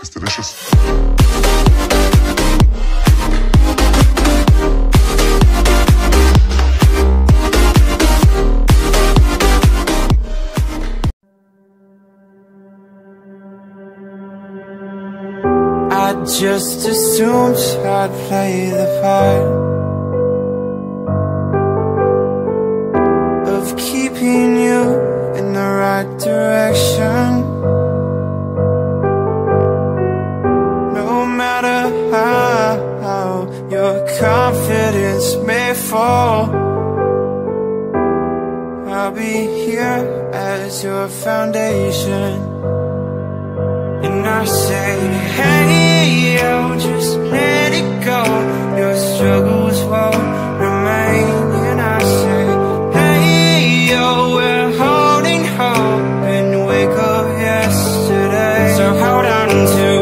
It's delicious. I just assumed I'd play the part of keeping you in the right direction. No matter how your confidence may fall, I'll be here as your foundation. And I say, hey, yo, just let it go. Your struggles won't remain. And I say, hey, yo, we're holding hope and wake up yesterday. So hold on to